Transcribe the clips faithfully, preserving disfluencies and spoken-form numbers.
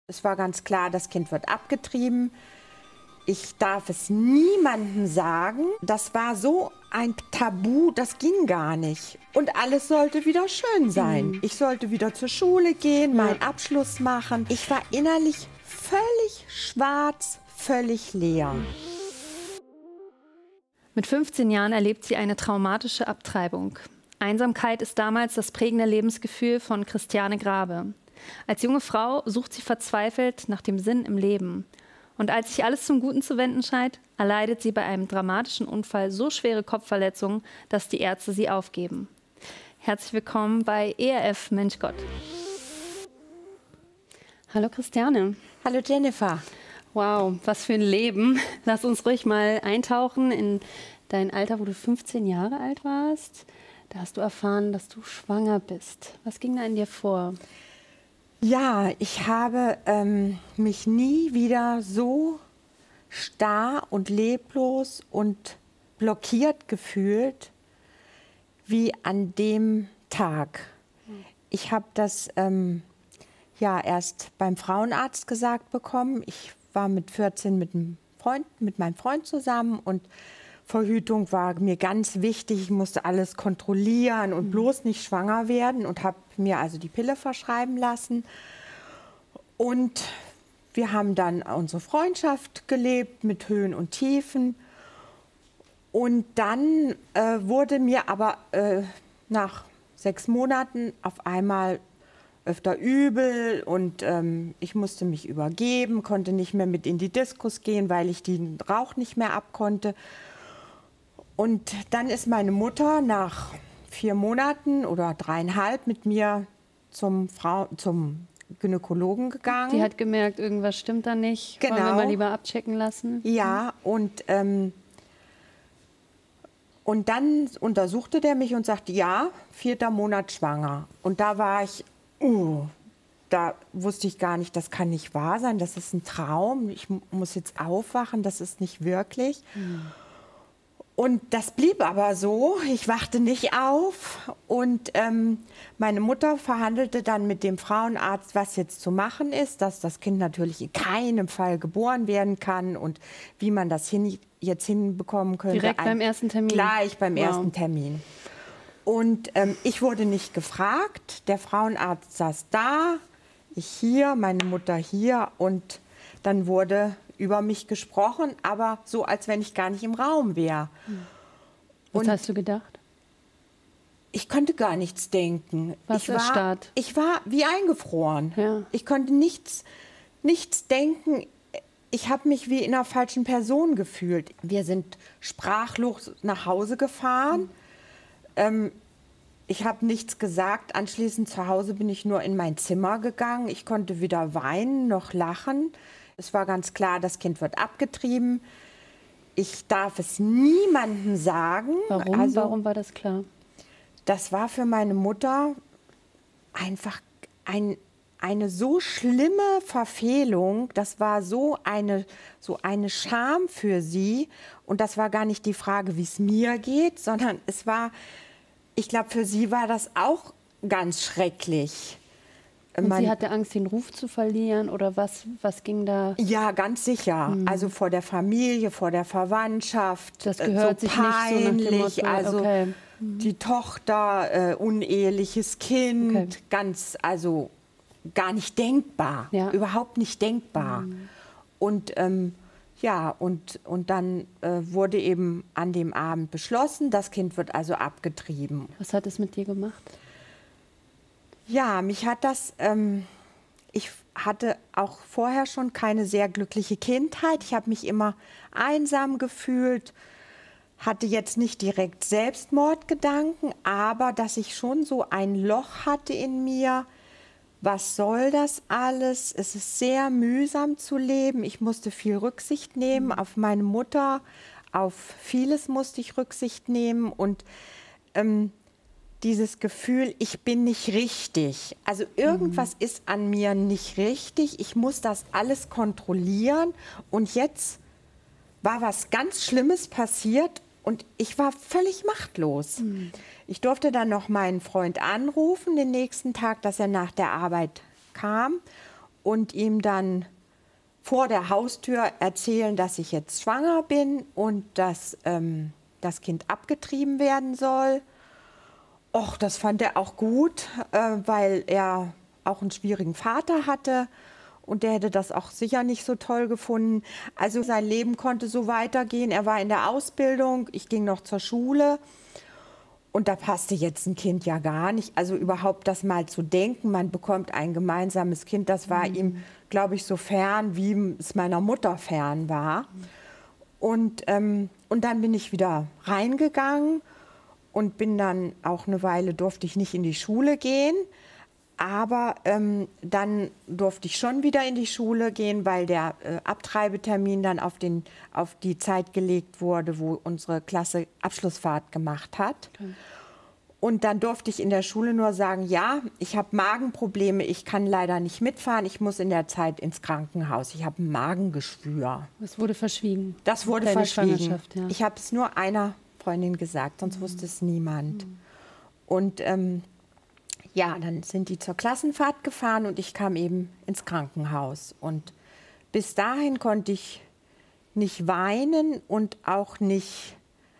Es war ganz klar, das Kind wird abgetrieben. Ich darf es niemandem sagen. Das war so ein Tabu, das ging gar nicht. Und alles sollte wieder schön sein. Mhm. Ich sollte wieder zur Schule gehen, meinen ja. Abschluss machen. Ich war innerlich völlig schwarz, völlig leer. Mit fünfzehn Jahren erlebt sie eine traumatische Abtreibung. Einsamkeit ist damals das prägende Lebensgefühl von Christiane Grabe. Als junge Frau sucht sie verzweifelt nach dem Sinn im Leben. Und als sich alles zum Guten zu wenden scheint, erleidet sie bei einem dramatischen Unfall so schwere Kopfverletzungen, dass die Ärzte sie aufgeben. Herzlich willkommen bei E R F Mensch Gott. Hallo Christiane. Hallo Jennifer. Wow, was für ein Leben. Lass uns ruhig mal eintauchen in dein Alter, wo du fünfzehn Jahre alt warst. Da hast du erfahren, dass du schwanger bist. Was ging da in dir vor? Ja, ich habe ähm, mich nie wieder so starr und leblos und blockiert gefühlt wie an dem Tag. Ich habe das ähm, ja erst beim Frauenarzt gesagt bekommen. Ich war mit vierzehn mit einem Freund, mit meinem Freund zusammen und Verhütung war mir ganz wichtig. Ich musste alles kontrollieren und bloß nicht schwanger werden und habe mir also die Pille verschreiben lassen. Und wir haben dann unsere Freundschaft gelebt mit Höhen und Tiefen. Und dann äh, wurde mir aber äh, nach sechs Monaten auf einmal öfter übel und ähm, ich musste mich übergeben, konnte nicht mehr mit in die Diskos gehen, weil ich den Rauch nicht mehr abkonnte. Und dann ist meine Mutter nach vier Monaten oder dreieinhalb mit mir zum, Frau, zum Gynäkologen gegangen. Die hat gemerkt, irgendwas stimmt da nicht. Genau. Wollen wir mal lieber abchecken lassen? Ja, und, ähm, und dann untersuchte der mich und sagte, ja, vierter Monat schwanger. Und da war ich, uh, da wusste ich gar nicht, das kann nicht wahr sein, das ist ein Traum. Ich muss jetzt aufwachen, das ist nicht wirklich. Mhm. Und das blieb aber so. Ich wachte nicht auf. Und ähm, meine Mutter verhandelte dann mit dem Frauenarzt, was jetzt zu machen ist, dass das Kind natürlich in keinem Fall geboren werden kann und wie man das hin, jetzt hinbekommen könnte. Direkt beim ersten Termin? Gleich beim wow. ersten Termin. Und ähm, ich wurde nicht gefragt. Der Frauenarzt saß da, ich hier, meine Mutter hier. Und dann wurde über mich gesprochen, aber so, als wenn ich gar nicht im Raum wäre. Was Und hast du gedacht? Ich konnte gar nichts denken. Was ich war, erstarrt? ich war wie eingefroren. Ja. Ich konnte nichts, nichts denken. Ich habe mich wie in einer falschen Person gefühlt. Wir sind sprachlos nach Hause gefahren. Mhm. Ähm, ich habe nichts gesagt. Anschließend zu Hause bin ich nur in mein Zimmer gegangen. Ich konnte weder weinen noch lachen. Es war ganz klar, das Kind wird abgetrieben. Ich darf es niemandem sagen. Warum? Also, Warum war das klar? Das war für meine Mutter einfach ein, eine so schlimme Verfehlung. Das war so eine, so eine Scham für sie. Und das war gar nicht die Frage, wie es mir geht, sondern es war, ich glaube, für sie war das auch ganz schrecklich. Und sie hatte Angst, den Ruf zu verlieren oder was, was ging da? Ja, ganz sicher. Mhm. Also vor der Familie, vor der Verwandtschaft. Das gehört so sich peinlich. Nicht so nach dem Motto. Also okay. mhm. die Tochter, äh, uneheliches Kind, okay. ganz, also gar nicht denkbar, ja. überhaupt nicht denkbar. Mhm. Und ähm, ja, und, und dann äh, wurde eben an dem Abend beschlossen, das Kind wird also abgetrieben. Was hat es mit dir gemacht? Ja, mich hat das, ähm, ich hatte auch vorher schon keine sehr glückliche Kindheit. Ich habe mich immer einsam gefühlt, hatte jetzt nicht direkt Selbstmordgedanken, aber dass ich schon so ein Loch hatte in mir. Was soll das alles? Es ist sehr mühsam zu leben. Ich musste viel Rücksicht nehmen auf meine Mutter, auf vieles musste ich Rücksicht nehmen und ähm, dieses Gefühl, ich bin nicht richtig. Also irgendwas mhm. ist an mir nicht richtig. Ich muss das alles kontrollieren. Und jetzt war was ganz Schlimmes passiert und ich war völlig machtlos. Mhm. Ich durfte dann noch meinen Freund anrufen den nächsten Tag, dass er nach der Arbeit kam. und ihm dann vor der Haustür erzählen, dass ich jetzt schwanger bin und dass ähm, das Kind abgetrieben werden soll. Och, das fand er auch gut, äh, weil er auch einen schwierigen Vater hatte. Und der hätte das auch sicher nicht so toll gefunden. Also sein Leben konnte so weitergehen. Er war in der Ausbildung, ich ging noch zur Schule. Und da passte jetzt ein Kind ja gar nicht. Also überhaupt das mal zu denken, man bekommt ein gemeinsames Kind, das war mhm. ihm, glaube ich, so fern, wie es meiner Mutter fern war. Mhm. Und, ähm, und dann bin ich wieder reingegangen und bin dann auch eine Weile, durfte ich nicht in die Schule gehen. Aber ähm, dann durfte ich schon wieder in die Schule gehen, weil der äh, Abtreibetermin dann auf, den, auf die Zeit gelegt wurde, wo unsere Klasse Abschlussfahrt gemacht hat. Okay. Und dann durfte ich in der Schule nur sagen, ja, ich habe Magenprobleme, ich kann leider nicht mitfahren, ich muss in der Zeit ins Krankenhaus, ich habe ein Magengeschwür. Das wurde verschwiegen. Das wurde Deine verschwiegen. Ja. Ich habe es nur einer Freundin gesagt, sonst mhm. wusste es niemand. Mhm. Und ähm, ja, dann sind die zur Klassenfahrt gefahren und ich kam eben ins Krankenhaus. Und bis dahin konnte ich nicht weinen und auch nicht...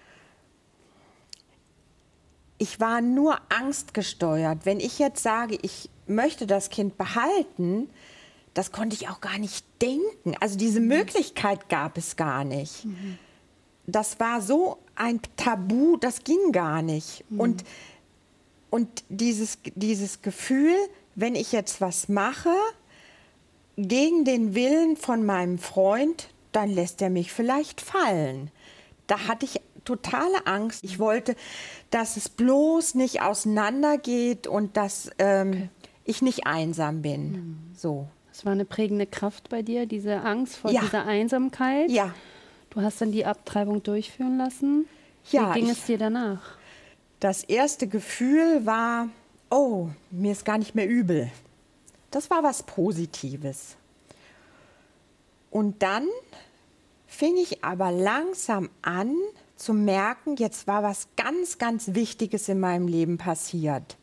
Ich war nur angstgesteuert. Wenn ich jetzt sage, ich möchte das Kind behalten, das konnte ich auch gar nicht denken. Also diese mhm. Möglichkeit gab es gar nicht. Mhm. Das war so ein Tabu, das ging gar nicht. Mhm. Und Und dieses, dieses Gefühl, wenn ich jetzt was mache, gegen den Willen von meinem Freund, dann lässt er mich vielleicht fallen. Da hatte ich totale Angst. Ich wollte, dass es bloß nicht auseinandergeht und dass ähm, okay. ich nicht einsam bin. Mhm. So. Das war eine prägende Kraft bei dir, diese Angst vor ja. dieser Einsamkeit. Ja. Du hast dann die Abtreibung durchführen lassen. Ja, Wie ging ich, es dir danach? Das erste Gefühl war, oh, mir ist gar nicht mehr übel. Das war was Positives. Und dann fing ich aber langsam an zu merken, jetzt war was ganz, ganz Wichtiges in meinem Leben passiert.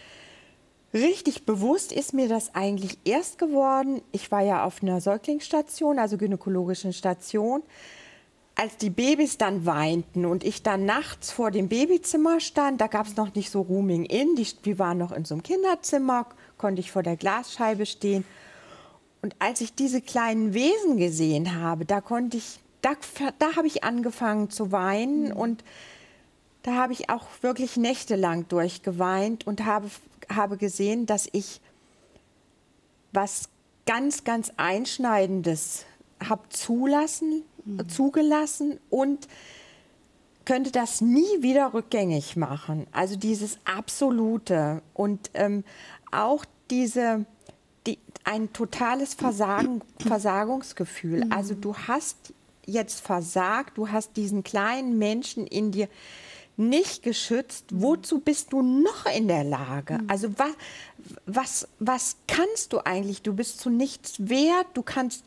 Richtig bewusst ist mir das eigentlich erst geworden. Ich war ja auf einer Säuglingsstation, also gynäkologischen Station. Als die Babys dann weinten und ich dann nachts vor dem Babyzimmer stand, da gab es noch nicht so Rooming in, die, wir waren noch in so einem Kinderzimmer, konnte ich vor der Glasscheibe stehen. Und als ich diese kleinen Wesen gesehen habe, da konnte ich, da, da habe ich angefangen zu weinen mhm. und da habe ich auch wirklich nächtelang durchgeweint und habe, habe gesehen, dass ich was ganz, ganz Einschneidendes habe zulassen, mhm. zugelassen und könnte das nie wieder rückgängig machen. Also dieses Absolute und ähm, auch diese, die, ein totales Versagen, Versagungsgefühl. Mhm. Also du hast jetzt versagt, du hast diesen kleinen Menschen in dir nicht geschützt. Wozu bist du noch in der Lage? Mhm. Also was, was, was kannst du eigentlich? Du bist zu nichts wert, du kannst...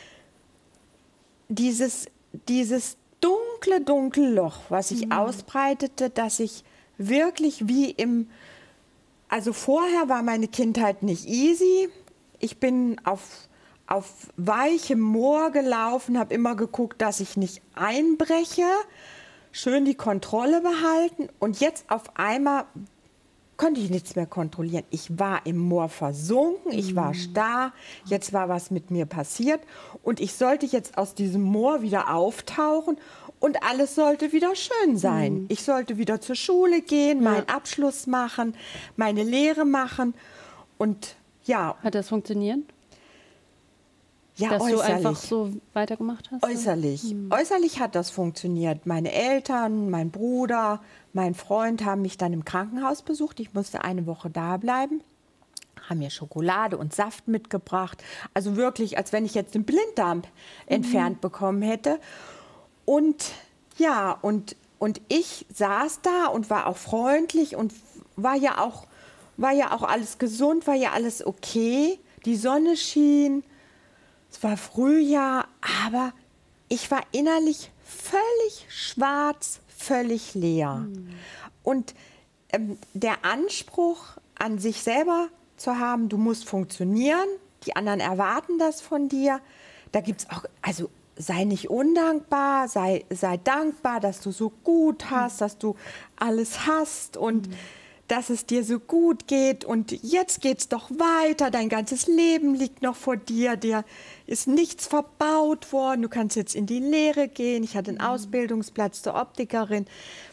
Dieses, dieses dunkle, dunkle Loch, was sich mhm. ausbreitete, dass ich wirklich wie im... Also vorher war meine Kindheit nicht easy. Ich bin auf, auf weichem Moor gelaufen, habe immer geguckt, dass ich nicht einbreche, schön die Kontrolle behalten. Und jetzt auf einmal konnte ich nichts mehr kontrollieren. Ich war im Moor versunken, ich war starr, jetzt war was mit mir passiert und ich sollte jetzt aus diesem Moor wieder auftauchen und alles sollte wieder schön sein. Mhm. Ich sollte wieder zur Schule gehen, ja. meinen Abschluss machen, meine Lehre machen und ja. Hat das funktioniert? Ja, Dass äußerlich. du einfach so weitergemacht hast? Äußerlich. Mhm. Äußerlich hat das funktioniert. Meine Eltern, mein Bruder, mein Freund haben mich dann im Krankenhaus besucht. Ich musste eine Woche da bleiben. Haben mir Schokolade und Saft mitgebracht. Also wirklich, als wenn ich jetzt den Blinddarm mhm. entfernt bekommen hätte. Und ja, und, und ich saß da und war auch freundlich und war ja auch, war ja auch alles gesund, war ja alles okay. Die Sonne schien. Es war Frühjahr, aber ich war innerlich völlig schwarz, völlig leer. Mhm. Und ähm, der Anspruch an sich selber zu haben, du musst funktionieren, die anderen erwarten das von dir. Da gibt es auch, also sei nicht undankbar, sei, sei dankbar, dass du so gut hast, dass du alles hast und mhm. dass es dir so gut geht. Und jetzt geht's doch weiter, dein ganzes Leben liegt noch vor dir, dir ist nichts verbaut worden, du kannst jetzt in die Lehre gehen. Ich hatte einen mhm. Ausbildungsplatz zur Optikerin.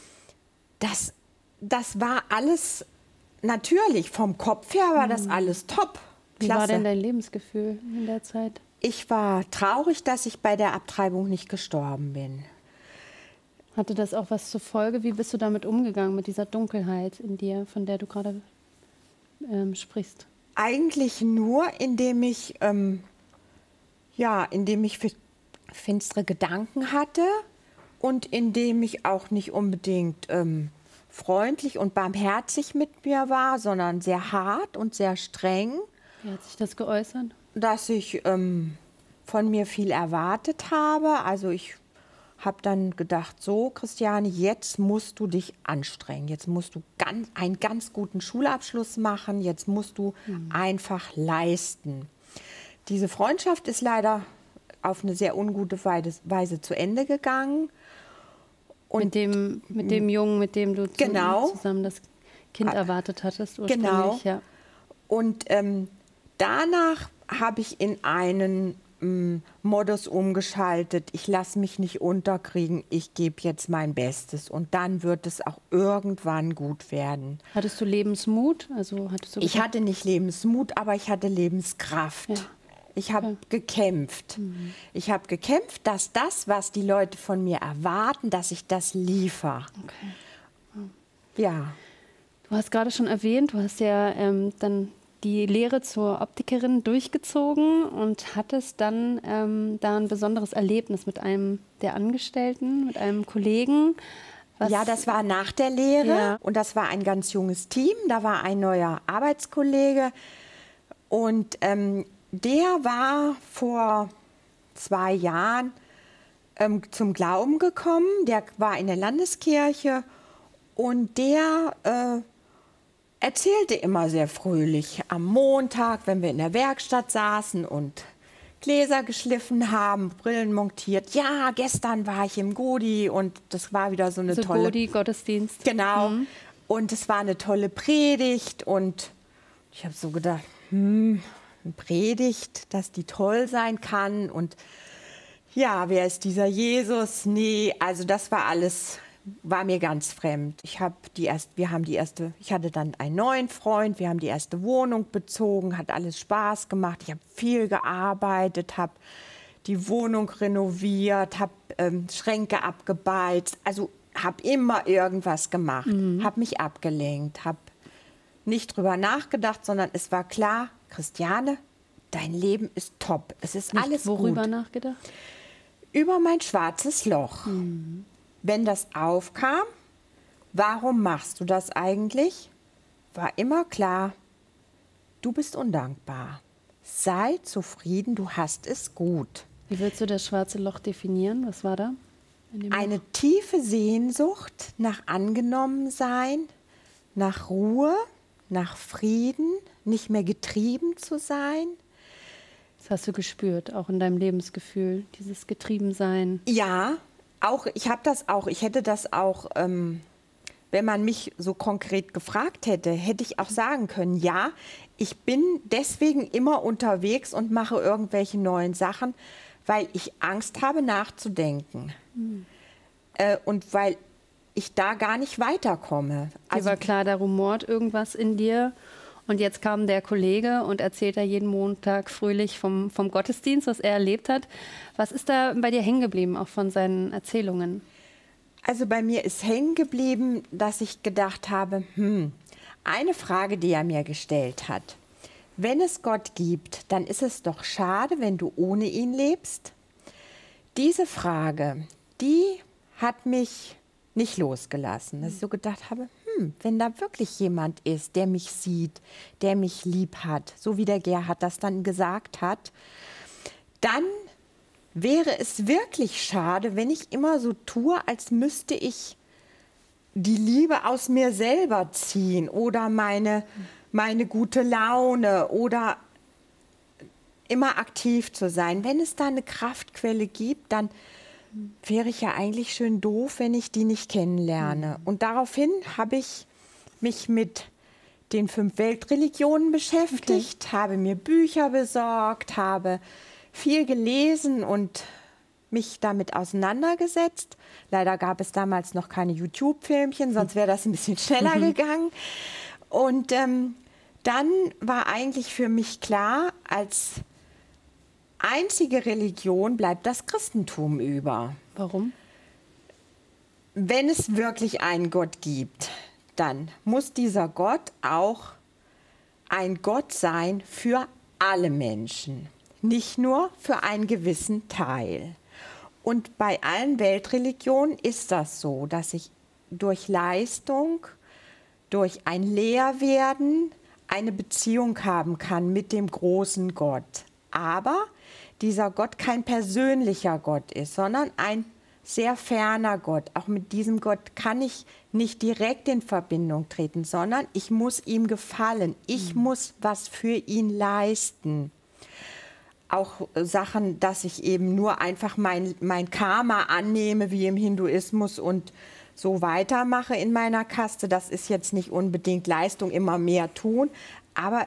Das, das war alles natürlich, vom Kopf her war das alles top. Wie Klasse. war denn dein Lebensgefühl in der Zeit? Ich war traurig, dass ich bei der Abtreibung nicht gestorben bin. Hatte das auch was zur Folge? Wie bist du damit umgegangen, mit dieser Dunkelheit in dir, von der du gerade ähm, sprichst? Eigentlich nur, indem ich, ähm, ja, indem ich finstere Gedanken hatte und indem ich auch nicht unbedingt ähm, freundlich und barmherzig mit mir war, sondern sehr hart und sehr streng. Wie hat sich das geäußert? Dass ich ähm, von mir viel erwartet habe. Also ich habe dann gedacht, so Christiane, jetzt musst du dich anstrengen. Jetzt musst du ganz, einen ganz guten Schulabschluss machen. Jetzt musst du mhm. einfach leisten. Diese Freundschaft ist leider auf eine sehr ungute Weise zu Ende gegangen. Und mit dem, mit dem Jungen, mit dem du genau, zusammen das Kind erwartet hattest ursprünglich. Genau. Ja. Und ähm, danach habe ich in einen ähm, Modus umgeschaltet. Ich lasse mich nicht unterkriegen, ich gebe jetzt mein Bestes. Und dann wird es auch irgendwann gut werden. Hattest du Lebensmut? Also hattest du ich hatte nicht Lebensmut, aber ich hatte Lebenskraft. Ja. Ich habe okay. gekämpft. Mhm. Ich habe gekämpft, dass das, was die Leute von mir erwarten, dass ich das liefere. Okay. Wow. Ja. Du hast gerade schon erwähnt, du hast ja ähm, dann die Lehre zur Optikerin durchgezogen und hattest dann ähm, da ein besonderes Erlebnis mit einem der Angestellten, mit einem Kollegen. Was ja, das war nach der Lehre ja. und das war ein ganz junges Team. Da war ein neuer Arbeitskollege und ähm, der war vor zwei Jahren ähm, zum Glauben gekommen. Der war in der Landeskirche und der äh, erzählte immer sehr fröhlich am Montag, wenn wir in der Werkstatt saßen und Gläser geschliffen haben, Brillen montiert. Ja, gestern war ich im Godi und das war wieder so eine so tolle... Godi-Gottesdienst. Genau. Mhm. Und es war eine tolle Predigt und ich habe so gedacht, hm, eine Predigt, dass die toll sein kann und ja, wer ist dieser Jesus? Nee, also das war alles... war mir ganz fremd. Ich habe die erst, wir haben die erste, ich hatte dann einen neuen Freund, wir haben die erste Wohnung bezogen, hat alles Spaß gemacht. Ich habe viel gearbeitet, habe die Wohnung renoviert, habe ähm, Schränke abgebeizt, also habe immer irgendwas gemacht, mhm. habe mich abgelenkt, habe nicht drüber nachgedacht, sondern es war klar, Christiane, dein Leben ist top, es ist nicht alles worüber gut. Worüber nachgedacht? Über mein schwarzes Loch. Mhm. Wenn das aufkam, warum machst du das eigentlich? War immer klar, du bist undankbar. Sei zufrieden, du hast es gut. Wie willst du das schwarze Loch definieren? Was war da? Eine Loch? Tiefe Sehnsucht nach Angenommensein, nach Ruhe, nach Frieden, nicht mehr getrieben zu sein. Das hast du gespürt, auch in deinem Lebensgefühl, dieses Getriebensein. Ja, auch, ich habe das auch, ich hätte das auch, ähm, wenn man mich so konkret gefragt hätte, hätte ich auch sagen können, ja, ich bin deswegen immer unterwegs und mache irgendwelche neuen Sachen, weil ich Angst habe, nachzudenken. Mhm. Äh, und weil ich da gar nicht weiterkomme. Also, dir war klar, da rumort irgendwas in dir. Und jetzt kam der Kollege und erzählt da jeden Montag fröhlich vom, vom Gottesdienst, was er erlebt hat. Was ist da bei dir hängen geblieben, auch von seinen Erzählungen? Also bei mir ist hängen geblieben, dass ich gedacht habe, hm, eine Frage, die er mir gestellt hat. Wenn es Gott gibt, dann ist es doch schade, wenn du ohne ihn lebst. Diese Frage, die hat mich nicht losgelassen, dass ich so gedacht habe, hm, wenn da wirklich jemand ist, der mich sieht, der mich lieb hat, so wie der Gerhard das dann gesagt hat, dann wäre es wirklich schade, wenn ich immer so tue, als müsste ich die Liebe aus mir selber ziehen oder meine, meine gute Laune oder immer aktiv zu sein. Wenn es da eine Kraftquelle gibt, dann wäre ich ja eigentlich schön doof, wenn ich die nicht kennenlerne. Mhm. Und daraufhin habe ich mich mit den fünf Weltreligionen beschäftigt, okay. habe mir Bücher besorgt, habe viel gelesen und mich damit auseinandergesetzt. Leider gab es damals noch keine YouTube-Filmchen, sonst wäre das ein bisschen schneller mhm. gegangen. Und ähm, dann war eigentlich für mich klar, als einzige Religion bleibt das Christentum über. Warum? Wenn es wirklich einen Gott gibt, dann muss dieser Gott auch ein Gott sein für alle Menschen, nicht nur für einen gewissen Teil. Und bei allen Weltreligionen ist das so, dass ich durch Leistung, durch ein Lehrwerden eine Beziehung haben kann mit dem großen Gott. Aber dieser Gott kein persönlicher Gott ist, sondern ein sehr ferner Gott. Auch mit diesem Gott kann ich nicht direkt in Verbindung treten, sondern ich muss ihm gefallen. Ich mhm. muss was für ihn leisten. Auch Sachen, dass ich eben nur einfach mein, mein Karma annehme, wie im Hinduismus, und so weitermache in meiner Kaste. Das ist jetzt nicht unbedingt Leistung, immer mehr tun. Aber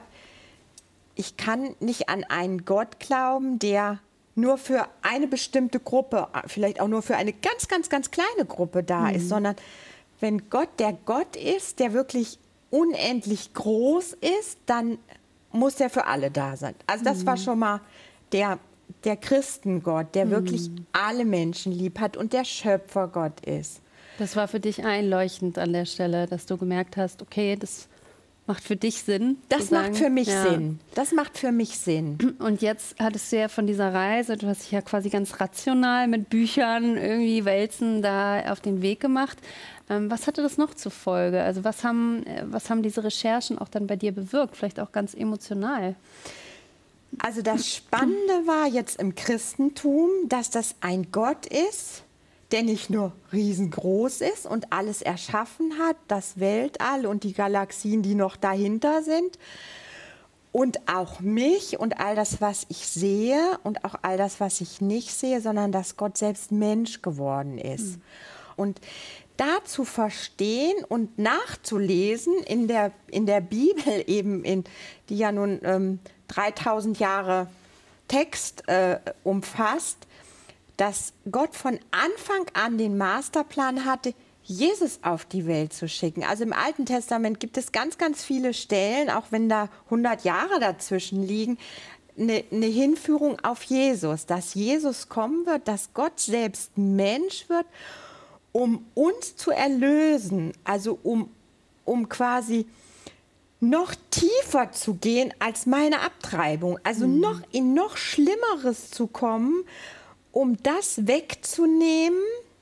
ich kann nicht an einen Gott glauben, der nur für eine bestimmte Gruppe, vielleicht auch nur für eine ganz, ganz, ganz kleine Gruppe da mhm. ist, sondern wenn Gott der Gott ist, der wirklich unendlich groß ist, dann muss er für alle da sein. Also das mhm. war schon mal der, der Christengott, der mhm. wirklich alle Menschen lieb hat und der Schöpfergott ist. Das war für dich einleuchtend an der Stelle, dass du gemerkt hast, okay, das macht für dich Sinn. Das macht für mich ja. Sinn. Das macht für mich Sinn. Und jetzt hattest du ja von dieser Reise, du hast dich ja quasi ganz rational mit Büchern irgendwie wälzen da auf den Weg gemacht. Ähm, was hatte das noch zur Folge? Also was haben, was haben diese Recherchen auch dann bei dir bewirkt? Vielleicht auch ganz emotional. Also das Spannende war jetzt im Christentum, dass das ein Gott ist, der nicht nur riesengroß ist und alles erschaffen hat, das Weltall und die Galaxien, die noch dahinter sind, und auch mich und all das, was ich sehe und auch all das, was ich nicht sehe, sondern dass Gott selbst Mensch geworden ist. Mhm. Und da zu verstehen und nachzulesen in der, in der Bibel, eben in, die ja nun ähm, dreitausend Jahre Text äh, umfasst, dass Gott von Anfang an den Masterplan hatte, Jesus auf die Welt zu schicken. Also im Alten Testament gibt es ganz, ganz viele Stellen, auch wenn da hundert Jahre dazwischen liegen, eine, eine Hinführung auf Jesus, dass Jesus kommen wird, dass Gott selbst Mensch wird, um uns zu erlösen, also um, um quasi noch tiefer zu gehen als meine Abtreibung, also mhm. noch in noch Schlimmeres zu kommen, um das wegzunehmen,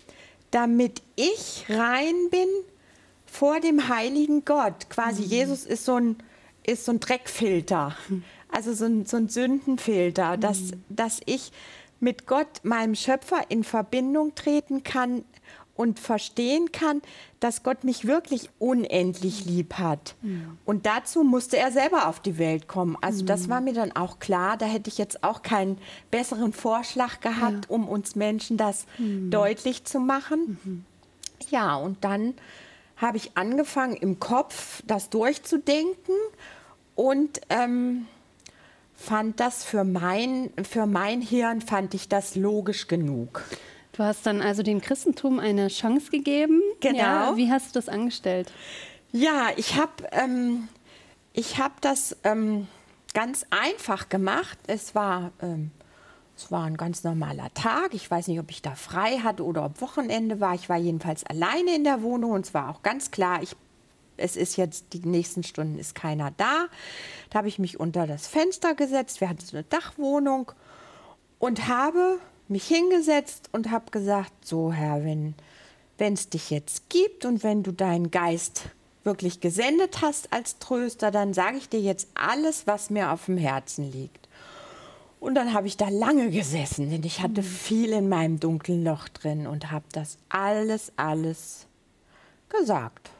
damit ich rein bin vor dem heiligen Gott. Quasi mhm. Jesus ist so ein, ist so ein Dreckfilter, also so ein, so ein Sündenfilter, mhm. dass, dass ich mit Gott, meinem Schöpfer, in Verbindung treten kann und verstehen kann, dass Gott mich wirklich unendlich lieb hat. Mhm. Und dazu musste er selber auf die Welt kommen. Also mhm. das war mir dann auch klar. Da hätte ich jetzt auch keinen besseren Vorschlag gehabt, ja. um uns Menschen das mhm. deutlich zu machen. Mhm. Ja, und dann habe ich angefangen, im Kopf das durchzudenken und ähm, fand das für mein, für mein Hirn, fand ich das logisch genug. Du hast dann also dem Christentum eine Chance gegeben. Genau. Ja, wie hast du das angestellt? Ja, ich habe ähm, ich hab das ähm, ganz einfach gemacht. Es war, ähm, es war ein ganz normaler Tag. Ich weiß nicht, ob ich da frei hatte oder ob Wochenende war. Ich war jedenfalls alleine in der Wohnung und es war auch ganz klar, ich, es ist jetzt, die nächsten Stunden ist keiner da. Da habe ich mich unter das Fenster gesetzt. Wir hatten so eine Dachwohnung und habe mich hingesetzt und habe gesagt, so Herr, wenn es dich jetzt gibt und wenn du deinen Geist wirklich gesendet hast als Tröster, dann sage ich dir jetzt alles, was mir auf dem Herzen liegt. Und dann habe ich da lange gesessen, denn ich hatte viel in meinem dunklen Loch drin und habe das alles, alles gesagt.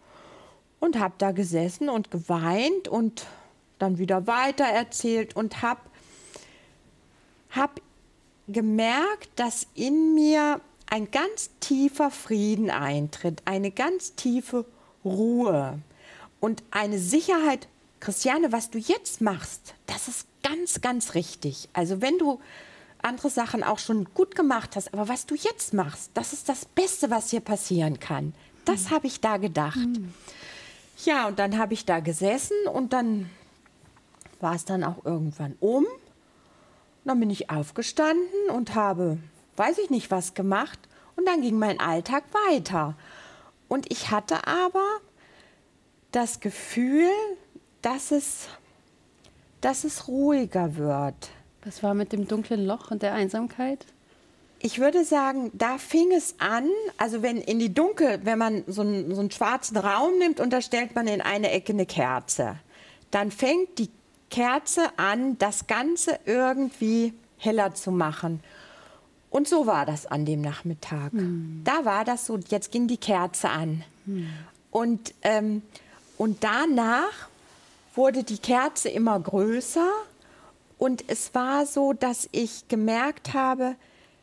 Und habe da gesessen und geweint und dann wieder weiter erzählt und habe habe gemerkt, dass in mir ein ganz tiefer Frieden eintritt, eine ganz tiefe Ruhe und eine Sicherheit. Christiane, was du jetzt machst, das ist ganz, ganz richtig. Also wenn du andere Sachen auch schon gut gemacht hast, aber was du jetzt machst, das ist das Beste, was dir passieren kann. Das mhm. habe ich da gedacht. Mhm. Ja, und dann habe ich da gesessen und dann war es dann auch irgendwann um. Und dann bin ich aufgestanden und habe, weiß ich nicht, was gemacht. Und dann ging mein Alltag weiter. Und ich hatte aber das Gefühl, dass es, dass es ruhiger wird. Was war mit dem dunklen Loch und der Einsamkeit? Ich würde sagen, da fing es an, also wenn in die Dunkel, wenn man so einen, so einen schwarzen Raum nimmt und da stellt man in eine Ecke eine Kerze, dann fängt die Kerze an, das Ganze irgendwie heller zu machen. Und so war das an dem Nachmittag. Hm. Da war das so, jetzt ging die Kerze an. Hm. Und, ähm, und danach wurde die Kerze immer größer und es war so, dass ich gemerkt habe,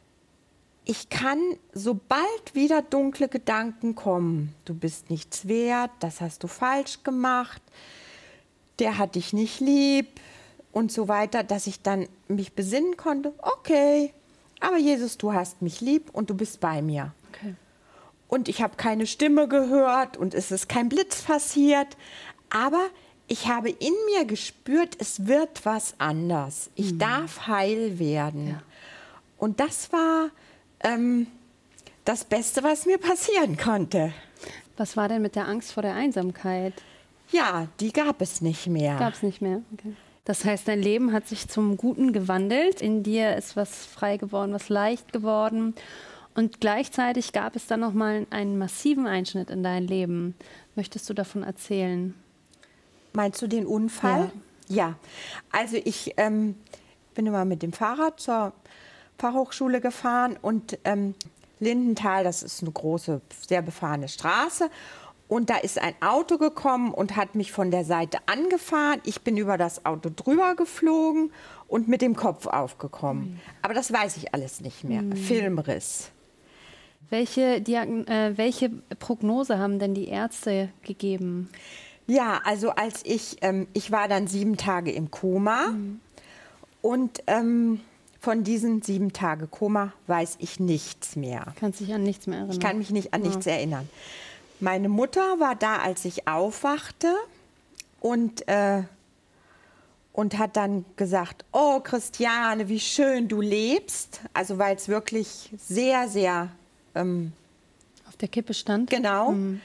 ich kann, sobald wieder dunkle Gedanken kommen, du bist nichts wert, das hast du falsch gemacht, der hat dich nicht lieb und so weiter, dass ich dann mich besinnen konnte, okay, aber Jesus, du hast mich lieb und du bist bei mir. Okay. Und ich habe keine Stimme gehört und es ist kein Blitz passiert, aber ich habe in mir gespürt, es wird was anders. Ich mhm. darf heil werden. Ja. Und das war ähm, das Beste, was mir passieren konnte. Was war denn mit der Angst vor der Einsamkeit? Ja, die gab es nicht mehr. Gab es nicht mehr, okay. Das heißt, dein Leben hat sich zum Guten gewandelt. In dir ist was frei geworden, was leicht geworden. Und gleichzeitig gab es dann noch mal einen massiven Einschnitt in dein Leben. Möchtest du davon erzählen? Meinst du den Unfall? Ja. Ja. Also ich ähm, bin immer mit dem Fahrrad zur Fachhochschule gefahren und ähm, Lindenthal, das ist eine große, sehr befahrene Straße. Und da ist ein Auto gekommen und hat mich von der Seite angefahren. Ich bin über das Auto drüber geflogen und mit dem Kopf aufgekommen. Mhm. Aber das weiß ich alles nicht mehr. Mhm. Filmriss. Welche, Diagn äh, welche Prognose haben denn die Ärzte gegeben? Ja, also als ich, ähm, ich war dann sieben Tage im Koma mhm. und ähm, von diesen sieben Tage Koma weiß ich nichts mehr. Kannst dich an nichts mehr erinnern? Ich kann mich nicht an ja. nichts erinnern. Meine Mutter war da, als ich aufwachte und, äh, und hat dann gesagt, oh Christiane, wie schön du lebst. Also weil es wirklich sehr, sehr... Ähm, auf der Kippe stand? Genau. Mhm.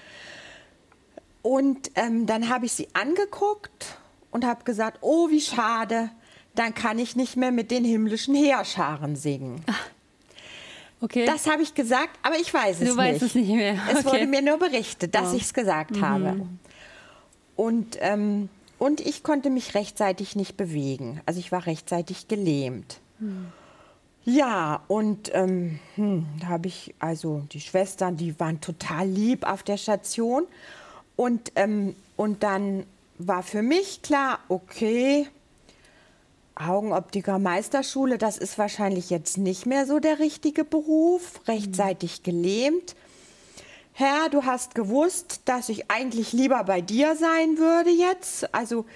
Und ähm, dann habe ich sie angeguckt und habe gesagt, oh, wie schade, dann kann ich nicht mehr mit den himmlischen Heerscharen singen. Ach, okay. Das habe ich gesagt, aber ich weiß es nicht. Du weißt es nicht mehr. Okay. Es wurde mir nur berichtet, dass oh. ich es gesagt mhm. habe. Und, ähm, und ich konnte mich rechtzeitig nicht bewegen. Also ich war rechtzeitig gelähmt. Mhm. Ja, und ähm, hm, da habe ich, also die Schwestern, die waren total lieb auf der Station. Und, ähm, und dann war für mich klar, okay, Augenoptiker Meisterschule, das ist wahrscheinlich jetzt nicht mehr so der richtige Beruf, rechtzeitig gelähmt. Herr, du hast gewusst, dass ich eigentlich lieber bei dir sein würde jetzt. Also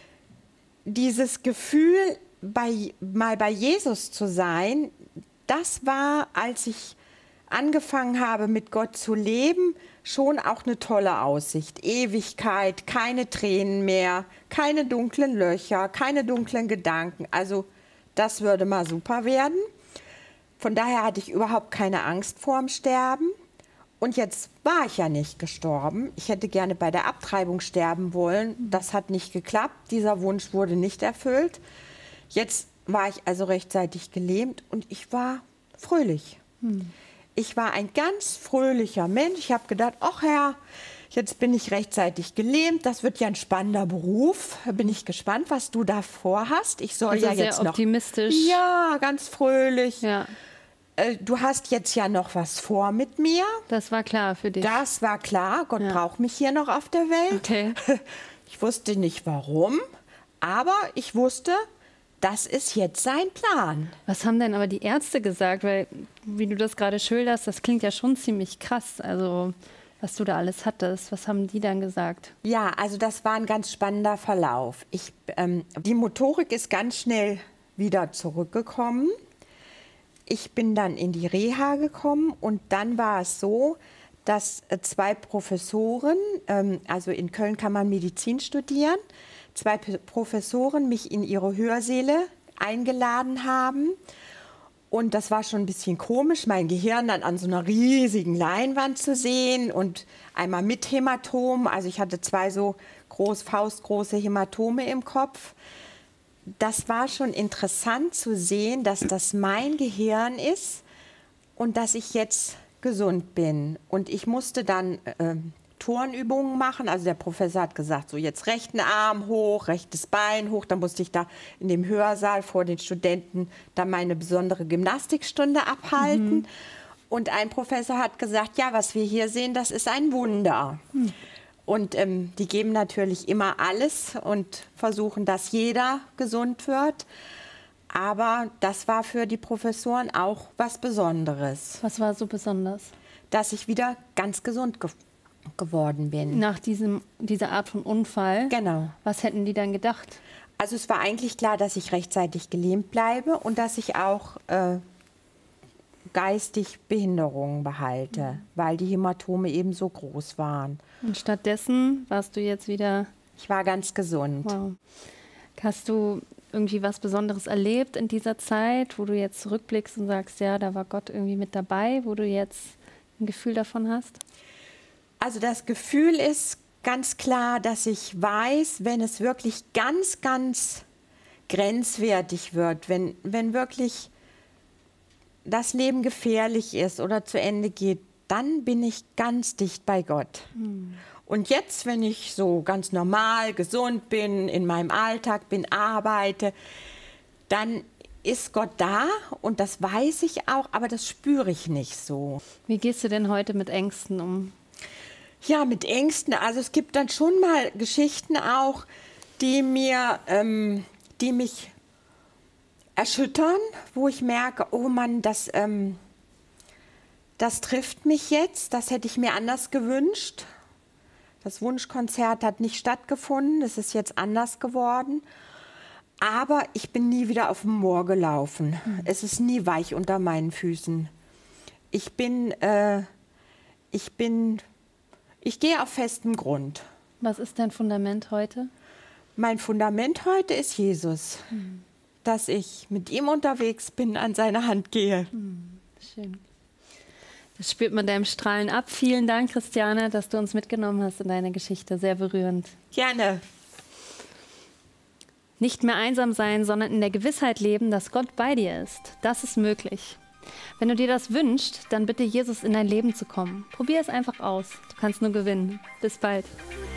dieses Gefühl, bei, mal bei Jesus zu sein, das war, als ich angefangen habe, mit Gott zu leben, schon auch eine tolle Aussicht. Ewigkeit, keine Tränen mehr, keine dunklen Löcher, keine dunklen Gedanken. Also das würde mal super werden. Von daher hatte ich überhaupt keine Angst vorm Sterben. Und jetzt war ich ja nicht gestorben. Ich hätte gerne bei der Abtreibung sterben wollen. Das hat nicht geklappt. Dieser Wunsch wurde nicht erfüllt. Jetzt war ich also rechtzeitig gelähmt und ich war fröhlich. Hm. Ich war ein ganz fröhlicher Mensch. Ich habe gedacht, ach Herr, jetzt bin ich rechtzeitig gelähmt. Das wird ja ein spannender Beruf. Da bin ich gespannt, was du da vorhast. Ich soll also ja sehr jetzt noch... optimistisch. Ja, ganz fröhlich. Ja. Äh, du hast jetzt ja noch was vor mit mir. Das war klar für dich. Das war klar. Gott ja. braucht mich hier noch auf der Welt. Okay. Ich wusste nicht, warum. Aber ich wusste, das ist jetzt sein Plan. Was haben denn aber die Ärzte gesagt? Weil, wie du das gerade schilderst, das klingt ja schon ziemlich krass. Also, was du da alles hattest. Was haben die dann gesagt? Ja, also das war ein ganz spannender Verlauf. Ich, ähm, die Motorik ist ganz schnell wieder zurückgekommen. Ich bin dann in die Reha gekommen und dann war es so, dass zwei Professoren, ähm, also in Köln kann man Medizin studieren, zwei P- Professoren mich in ihre Hörsäle eingeladen haben. Und das war schon ein bisschen komisch, mein Gehirn dann an so einer riesigen Leinwand zu sehen und einmal mit Hämatom. Also ich hatte zwei so groß, faustgroße Hämatome im Kopf. Das war schon interessant zu sehen, dass das mein Gehirn ist und dass ich jetzt gesund bin. Und ich musste dann äh, Turnübungen machen. Also der Professor hat gesagt, so jetzt rechten Arm hoch, rechtes Bein hoch. Dann musste ich da in dem Hörsaal vor den Studenten dann meine besondere Gymnastikstunde abhalten. Mhm. Und ein Professor hat gesagt, ja, was wir hier sehen, das ist ein Wunder. Mhm. Und ähm, die geben natürlich immer alles und versuchen, dass jeder gesund wird. Aber das war für die Professoren auch was Besonderes. Was war so besonders? Dass ich wieder ganz gesund ge geworden bin. Nach diesem, dieser Art von Unfall? Genau. Was hätten die dann gedacht? Also es war eigentlich klar, dass ich rechtzeitig gelähmt bleibe und dass ich auch äh, geistig Behinderungen behalte, mhm. weil die Hämatome eben so groß waren. Und stattdessen warst du jetzt wieder... Ich war ganz gesund. Wow. Hast du irgendwie was Besonderes erlebt in dieser Zeit, wo du jetzt zurückblickst und sagst, ja, da war Gott irgendwie mit dabei, wo du jetzt ein Gefühl davon hast? Also das Gefühl ist ganz klar, dass ich weiß, wenn es wirklich ganz, ganz grenzwertig wird, wenn, wenn wirklich das Leben gefährlich ist oder zu Ende geht, dann bin ich ganz dicht bei Gott. Hm. Und jetzt, wenn ich so ganz normal, gesund bin, in meinem Alltag bin, arbeite, dann ist Gott da und das weiß ich auch, aber das spüre ich nicht so. Wie gehst du denn heute mit Ängsten um? Ja, mit Ängsten. Also es gibt dann schon mal Geschichten auch, die mir, ähm, die mich erschüttern, wo ich merke, oh Mann, das, ähm, das trifft mich jetzt, das hätte ich mir anders gewünscht. Das Wunschkonzert hat nicht stattgefunden, es ist jetzt anders geworden. Aber ich bin nie wieder auf dem Moor gelaufen. Mhm. Es ist nie weich unter meinen Füßen. Ich bin, äh, ich bin, ich gehe auf festem Grund. Was ist dein Fundament heute? Mein Fundament heute ist Jesus. Mhm. Dass ich mit ihm unterwegs bin, an seine Hand gehe. Mhm. Schön. Das spürt man deinem Strahlen ab. Vielen Dank, Christiane, dass du uns mitgenommen hast in deine Geschichte. Sehr berührend. Gerne. Nicht mehr einsam sein, sondern in der Gewissheit leben, dass Gott bei dir ist. Das ist möglich. Wenn du dir das wünschst, dann bitte Jesus in dein Leben zu kommen. Probier es einfach aus. Du kannst nur gewinnen. Bis bald.